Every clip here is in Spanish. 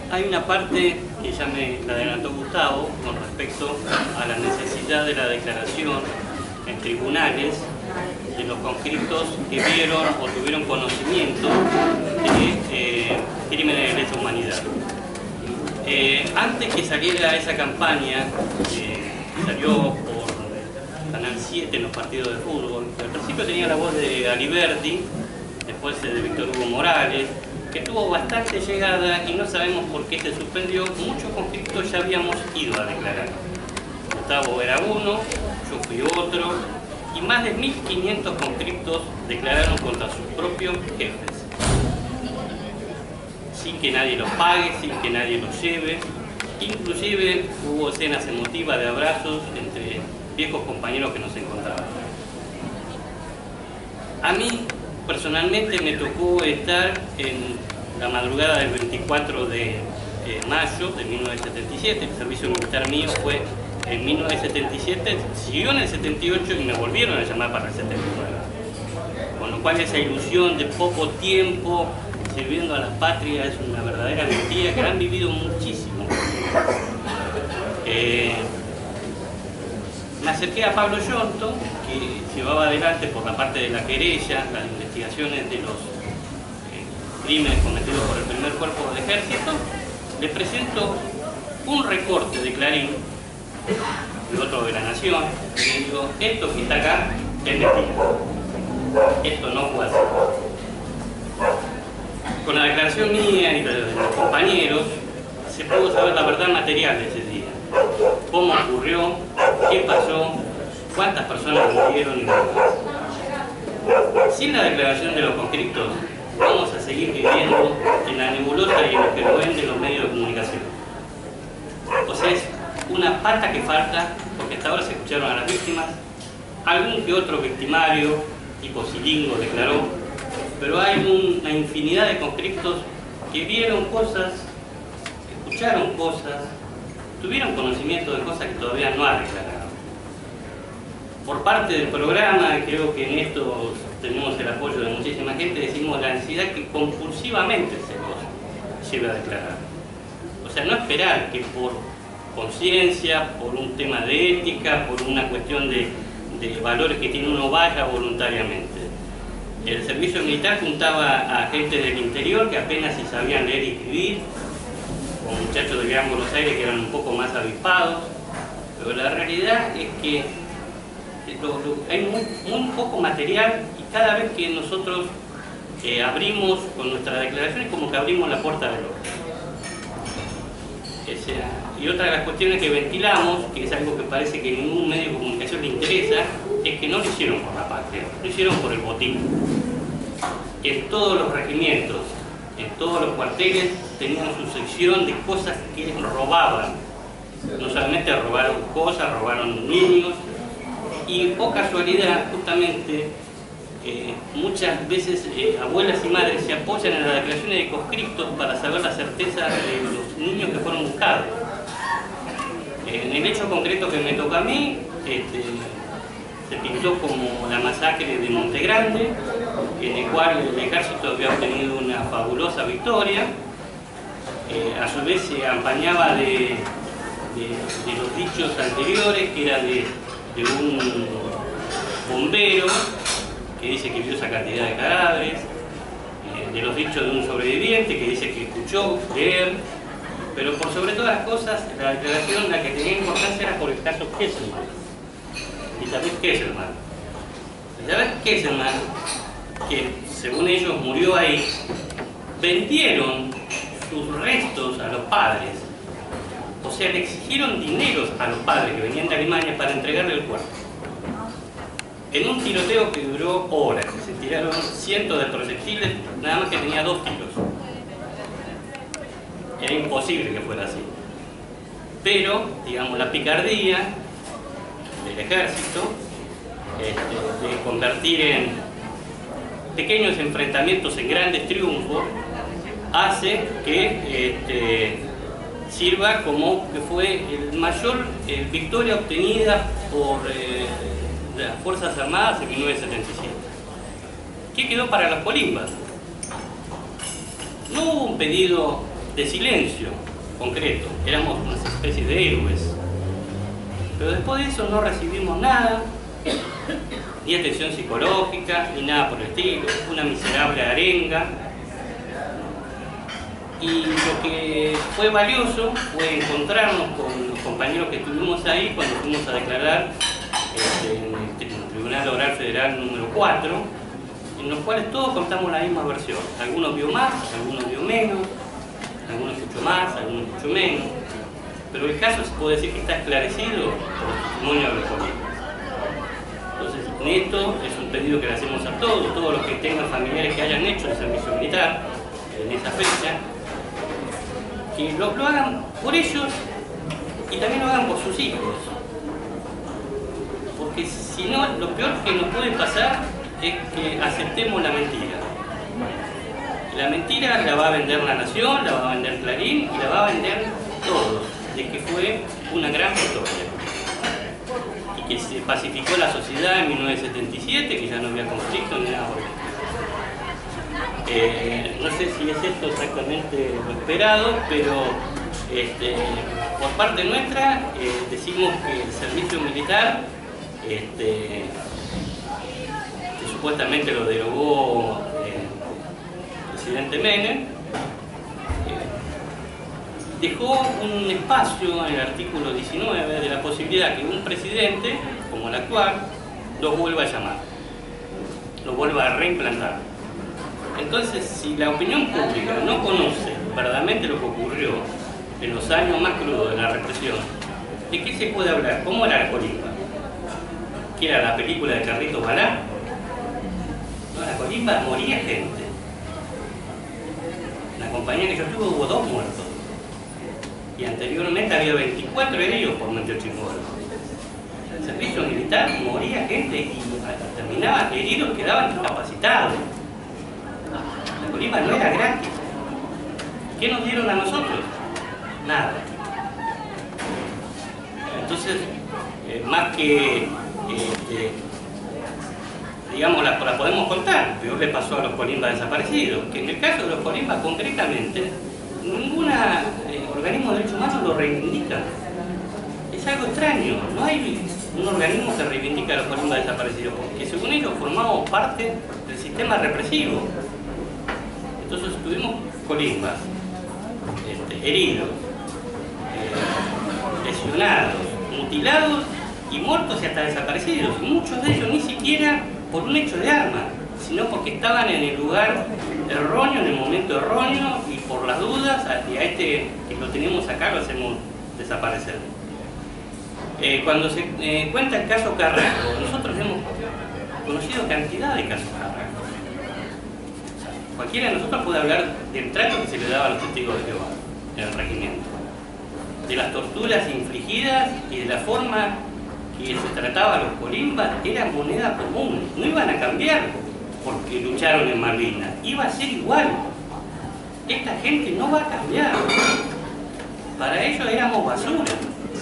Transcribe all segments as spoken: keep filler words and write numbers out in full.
hay una parte que ya me la adelantó Gustavo con respecto a la necesidad de la declaración en tribunales de los conscriptos que vieron o tuvieron conocimiento de eh, crímenes de lesa humanidad. Eh, antes que saliera esa campaña, eh, salió por Canal siete en los partidos de fútbol, al principio tenía la voz de Aliberti, después de Víctor Hugo Morales, que tuvo bastante llegada y no sabemos por qué se suspendió. Muchos conscriptos ya habíamos ido a declarar. Gustavo era uno, yo fui otro, y más de mil quinientos conscriptos declararon contra sus propios jefes, sin que nadie los pague, sin que nadie los lleve. Inclusive hubo escenas emotivas de abrazos entre viejos compañeros que nos encontraban. A mí, personalmente, me tocó estar en la madrugada del veinticuatro de mayo de mil novecientos setenta y siete. El servicio militar mío fue en mil novecientos setenta y siete, siguió en el setenta y ocho y me volvieron a llamar para el setenta y nueve. Con lo cual esa ilusión de poco tiempo sirviendo a la patria es una verdadera mentira que han vivido muchísimo. Eh, me acerqué a Pablo Yonto, que llevaba adelante por la parte de la querella las investigaciones de los eh, crímenes cometidos por el primer cuerpo del ejército. Le presento un recorte de Clarín y otro de La Nación, y le digo, esto que está acá es mentira, esto no fue así. Con la declaración mía y de los compañeros se pudo saber la verdad material de ese día, cómo ocurrió, qué pasó, cuántas personas murieron y demás. Sin la declaración de los conscriptos vamos a seguir viviendo en la nebulosa y en lo que nos ven de los medios de comunicación. O sea, es una pata que falta, porque hasta ahora se escucharon a las víctimas, algún que otro victimario, tipo Silingo, declaró, pero hay una infinidad de conscriptos que vieron cosas, escucharon cosas, tuvieron conocimiento de cosas que todavía no han declarado. Por parte del programa, creo que en esto tenemos el apoyo de muchísima gente, decimos la ansiedad que compulsivamente se los lleve a declarar. O sea, no esperar que por conciencia, por un tema de ética, por una cuestión de, de valores que tiene uno, vaya voluntariamente. El servicio militar juntaba a gente del interior que apenas si sabían leer y escribir, con muchachos de Gran Buenos Aires que eran un poco más avispados, pero la realidad es que lo, lo, hay muy, muy poco material, y cada vez que nosotros eh, abrimos con nuestra declaración es como que abrimos la puerta del horno. O sea, y otra de las cuestiones que ventilamos, que es algo que parece que ningún medio de comunicación le interesa, es que no lo hicieron por la patria, lo hicieron por el botín. En todos los regimientos, en todos los cuarteles, tenían su sección de cosas que robaban. No solamente robaron cosas, robaron niños, y oh casualidad, justamente, eh, muchas veces eh, abuelas y madres se apoyan en las declaraciones de conscriptos para saber la certeza de los niños que fueron buscados. En el hecho concreto que me toca a mí, este, se pintó como la masacre de Monte Grande, en el cual el ejército había obtenido una fabulosa victoria. Eh, a su vez se acompañaba de, de, de los dichos anteriores, que era de, de un bombero que dice que vio esa cantidad de cadáveres, eh, de los dichos de un sobreviviente que dice que escuchó leer, pero por sobre todas las cosas, la declaración, la que tenía importancia era por el caso Kesselman. Y David Kesselman. David Kesselman, que según ellos murió ahí, vendieron sus restos a los padres. O sea, le exigieron dineros a los padres que venían de Alemania para entregarle el cuerpo. En un tiroteo que duró horas, se tiraron cientos de proyectiles, nada más que tenía dos tiros. Era imposible que fuera así. Pero, digamos, la picardía del ejército, este, de convertir en pequeños enfrentamientos en grandes triunfos, hace que este, sirva como que fue el mayor eh, victoria obtenida por eh, las Fuerzas Armadas en mil novecientos setenta y siete. ¿Qué quedó para las colimbas? No hubo un pedido de silencio concreto, éramos una especie de héroes. Pero después de eso no recibimos nada, ni atención psicológica, ni nada por el estilo, una miserable arenga. Y lo que fue valioso fue encontrarnos con los compañeros que estuvimos ahí cuando fuimos a declarar este, en el Tribunal Oral Federal número cuatro, en los cuales todos contamos la misma versión. Algunos vio más, algunos vio menos, algunos escuchó más, algunos escuchó menos. Pero el caso se puede decir que está esclarecido por el testimonio de los colegas. Entonces, en esto es un pedido que le hacemos a todos, todos los que tengan familiares que hayan hecho el servicio militar en esa fecha, que lo, lo hagan por ellos y también lo hagan por sus hijos. Porque si no, lo peor que nos puede pasar es que aceptemos la mentira. La mentira la va a vender La Nación, la va a vender Clarín y la va a vender todos, de que fue una gran victoria y que se pacificó la sociedad en mil novecientos setenta y siete, que ya no había conflicto ni nada por el estilo. Eh, no sé si es esto exactamente lo esperado, pero este, por parte nuestra eh, decimos que el servicio militar, este, que supuestamente lo derogó eh, el presidente Menem, eh, dejó un espacio en el artículo diecinueve de la posibilidad que un presidente, como el actual, lo vuelva a llamar, lo vuelva a reimplantar. Entonces, si la opinión pública no conoce verdaderamente lo que ocurrió en los años más crudos de la represión, ¿de qué se puede hablar? ¿Cómo era la Colimba? ¿Qué era la película de Carlitos Balá? No, la Colimba moría gente. En la compañía que yo tuve hubo dos muertos. Y anteriormente había veinticuatro heridos por Menteochingol. El servicio militar moría gente y terminaba heridos, quedaban incapacitados. La Colimba no era gratis. ¿Qué nos dieron a nosotros? Nada. Entonces, eh, más que, eh, eh, digamos, la, la podemos contar, peor le pasó a los Colimbas desaparecidos, que en el caso de los Colimbas concretamente, ningún eh, organismo de derechos humanos lo reivindica. Es algo extraño, no hay un organismo que reivindica a los Colimbas desaparecidos, porque según ellos formamos parte del sistema represivo. Entonces tuvimos Colimbas, este, heridos, eh, lesionados, mutilados y muertos y hasta desaparecidos. Y muchos de ellos ni siquiera por un hecho de arma, sino porque estaban en el lugar erróneo, en el momento erróneo, y por las dudas, y a este que lo tenemos acá lo hacemos desaparecer. Eh, cuando se eh, cuenta el caso Carrasco, nosotros hemos conocido cantidad de casos Carrasco. Cualquiera de nosotros puede hablar del trato que se le daba a los testigos de Jehová en el regimiento, de las torturas infligidas y de la forma que se trataba a los Colimbas. Era moneda común, no iban a cambiar porque lucharon en Malvinas, iba a ser igual. Esta gente no va a cambiar, para ellos éramos basura.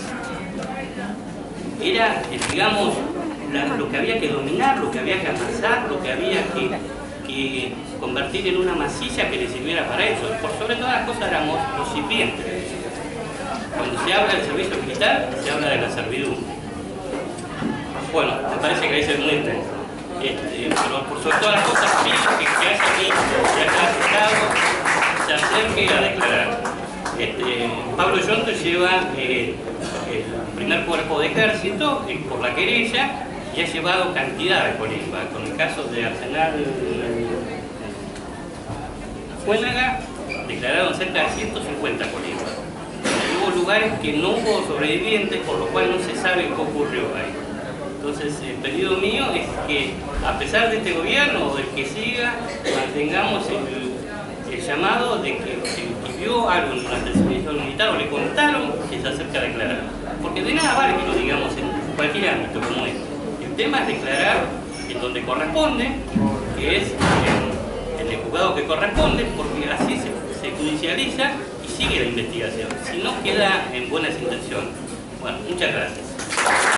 Era, digamos, la, lo que había que dominar, lo que había que amasar, lo que había que, que convertir en una masilla que le sirviera para eso. Por sobre todas las cosas éramos los sirvientes. Cuando se habla del servicio militar, se habla de la servidumbre. Bueno, me parece que ahí se es muy intenso. Este, pero por sobre todas las cosas pido que, que haya visto, que haya aceptado, se acerque a declarar. Este, Pablo Yonto lleva eh, el primer cuerpo de ejército eh, por la querella y ha llevado cantidad de Colimba. Con el caso de Arsenal Cuénaga, declararon cerca de ciento cincuenta Colimbas. Hubo lugares que no hubo sobrevivientes, por lo cual no se sabe qué ocurrió ahí. Entonces, el pedido mío es que, a pesar de este gobierno o del que siga, mantengamos el, el llamado de que el que vio algo durante el servicio militar o le contaron que se acerca a declarar. Porque de nada vale que lo digamos en cualquier ámbito como este. El tema es declarar en donde corresponde, que es en, en el juzgado que corresponde, porque así se, se judicializa y sigue la investigación. Si no, queda en buenas intenciones. Bueno, muchas gracias.